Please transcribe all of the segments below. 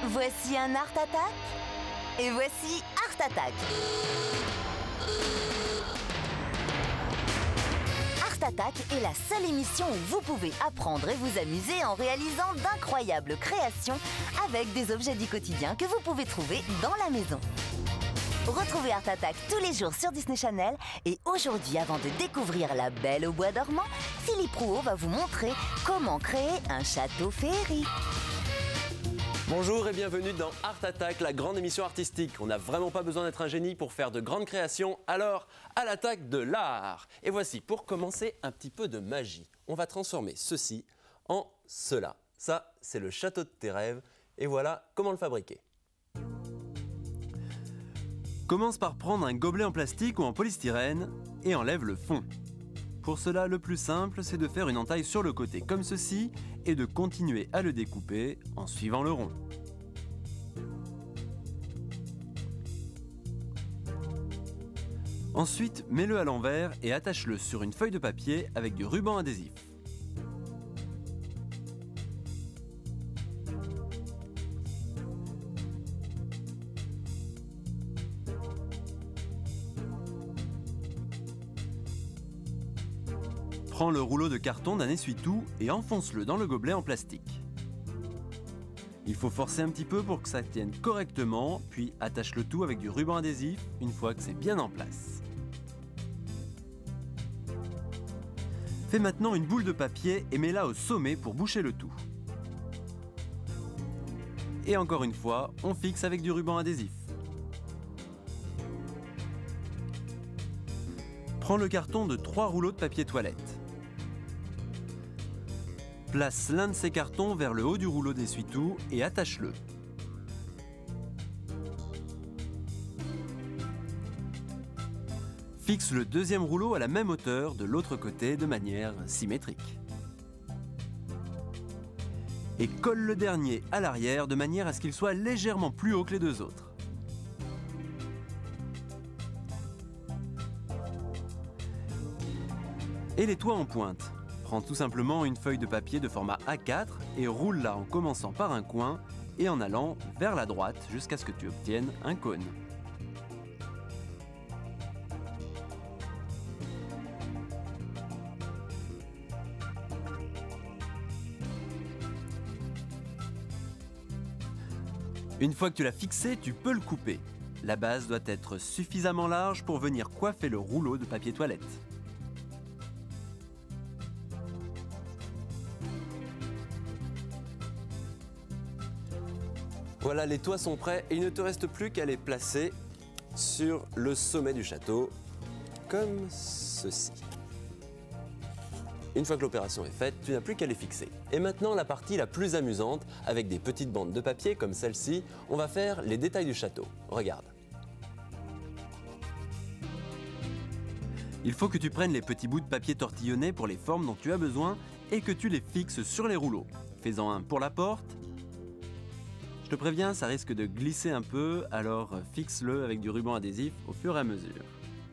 Voici un Art Attack et voici Art Attack. Art Attack est la seule émission où vous pouvez apprendre et vous amuser en réalisant d'incroyables créations avec des objets du quotidien que vous pouvez trouver dans la maison. Retrouvez Art Attack tous les jours sur Disney Channel et aujourd'hui, avant de découvrir La Belle au bois dormant, Philippe Rouault va vous montrer comment créer un château féerique. Bonjour et bienvenue dans Art Attack, la grande émission artistique. On n'a vraiment pas besoin d'être un génie pour faire de grandes créations, alors à l'attaque de l'art. Et voici, pour commencer, un petit peu de magie. On va transformer ceci en cela. Ça, c'est le château de tes rêves et voilà comment le fabriquer. Commence par prendre un gobelet en plastique ou en polystyrène et enlève le fond. Pour cela, le plus simple, c'est de faire une entaille sur le côté comme ceci et de continuer à le découper en suivant le rond. Ensuite, mets-le à l'envers et attache-le sur une feuille de papier avec du ruban adhésif. Prends le rouleau de carton d'un essuie-tout et enfonce-le dans le gobelet en plastique. Il faut forcer un petit peu pour que ça tienne correctement, puis attache le tout avec du ruban adhésif une fois que c'est bien en place. Fais maintenant une boule de papier et mets-la au sommet pour boucher le tout. Et encore une fois, on fixe avec du ruban adhésif. Prends le carton de 3 rouleaux de papier toilette. Place l'un de ces cartons vers le haut du rouleau d'essuie-tout et attache-le. Fixe le deuxième rouleau à la même hauteur de l'autre côté de manière symétrique. Et colle le dernier à l'arrière de manière à ce qu'il soit légèrement plus haut que les deux autres. Et les toits en pointe. Prends tout simplement une feuille de papier de format A4 et roule-la en commençant par un coin et en allant vers la droite jusqu'à ce que tu obtiennes un cône. Une fois que tu l'as fixé, tu peux le couper. La base doit être suffisamment large pour venir coiffer le rouleau de papier toilette. Voilà, les toits sont prêts et il ne te reste plus qu'à les placer sur le sommet du château, comme ceci. Une fois que l'opération est faite, tu n'as plus qu'à les fixer. Et maintenant, la partie la plus amusante, avec des petites bandes de papier comme celle-ci, on va faire les détails du château. Regarde. Il faut que tu prennes les petits bouts de papier tortillonnés pour les formes dont tu as besoin et que tu les fixes sur les rouleaux. Fais-en un pour la porte. Je te préviens, ça risque de glisser un peu, alors fixe-le avec du ruban adhésif au fur et à mesure.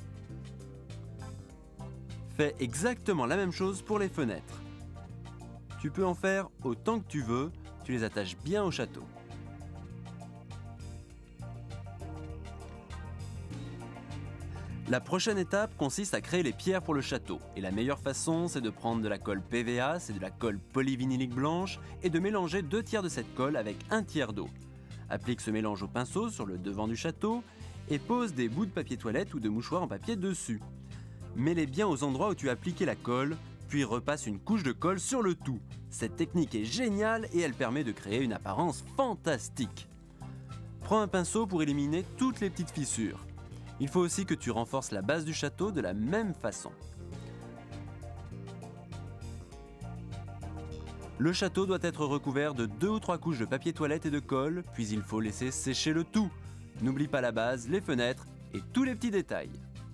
Fais exactement la même chose pour les fenêtres. Tu peux en faire autant que tu veux, tu les attaches bien au château. La prochaine étape consiste à créer les pierres pour le château. Et la meilleure façon, c'est de prendre de la colle PVA, c'est de la colle polyvinylique blanche, et de mélanger 2 tiers de cette colle avec 1 tiers d'eau. Applique ce mélange au pinceau sur le devant du château et pose des bouts de papier toilette ou de mouchoir en papier dessus. Mets-les bien aux endroits où tu as appliqué la colle, puis repasse une couche de colle sur le tout. Cette technique est géniale et elle permet de créer une apparence fantastique. Prends un pinceau pour éliminer toutes les petites fissures. Il faut aussi que tu renforces la base du château de la même façon. Le château doit être recouvert de 2 ou 3 couches de papier toilette et de colle, puis il faut laisser sécher le tout. N'oublie pas la base, les fenêtres et tous les petits détails.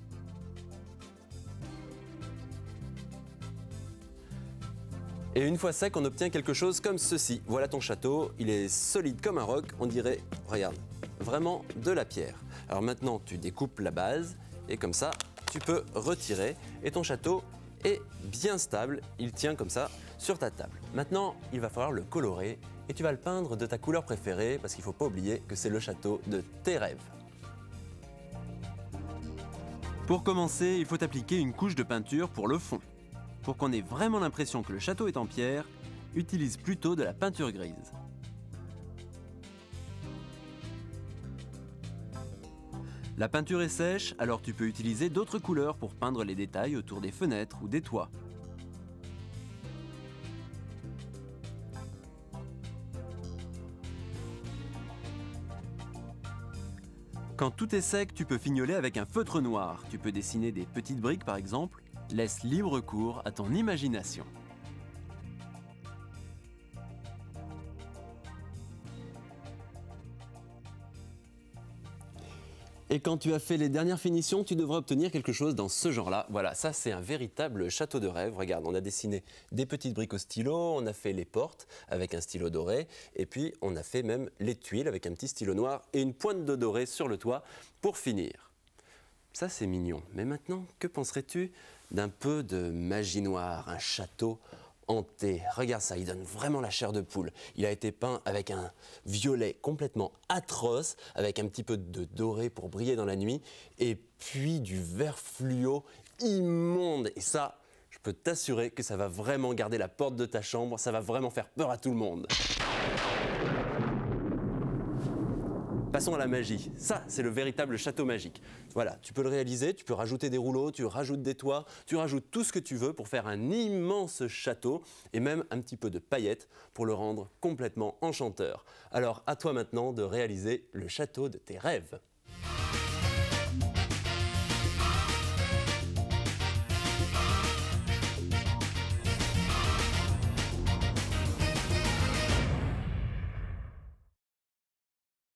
Et une fois sec, on obtient quelque chose comme ceci. Voilà ton château, il est solide comme un roc, on dirait, regarde, vraiment de la pierre. Alors maintenant, tu découpes la base et comme ça, tu peux retirer et ton château est bien stable, il tient comme ça sur ta table. Maintenant, il va falloir le colorer et tu vas le peindre de ta couleur préférée parce qu'il ne faut pas oublier que c'est le château de tes rêves. Pour commencer, il faut appliquer une couche de peinture pour le fond. Pour qu'on ait vraiment l'impression que le château est en pierre, utilise plutôt de la peinture grise. La peinture est sèche, alors tu peux utiliser d'autres couleurs pour peindre les détails autour des fenêtres ou des toits. Quand tout est sec, tu peux fignoler avec un feutre noir. Tu peux dessiner des petites briques par exemple. Laisse libre cours à ton imagination. Et quand tu as fait les dernières finitions, tu devras obtenir quelque chose dans ce genre-là. Voilà, ça c'est un véritable château de rêve. Regarde, on a dessiné des petites briques au stylo, on a fait les portes avec un stylo doré, et puis on a fait même les tuiles avec un petit stylo noir et une pointe de doré sur le toit pour finir. Ça c'est mignon, mais maintenant, que penserais-tu d'un peu de magie noire, un château hanté? Regarde ça, il donne vraiment la chair de poule. Il a été peint avec un violet complètement atroce, avec un petit peu de doré pour briller dans la nuit, et puis du vert fluo immonde. Et ça, je peux t'assurer que ça va vraiment garder la porte de ta chambre, ça va vraiment faire peur à tout le monde. Passons à la magie. Ça, c'est le véritable château magique. Voilà, tu peux le réaliser, tu peux rajouter des rouleaux, tu rajoutes des toits, tu rajoutes tout ce que tu veux pour faire un immense château et même un petit peu de paillettes pour le rendre complètement enchanteur. Alors, à toi maintenant de réaliser le château de tes rêves.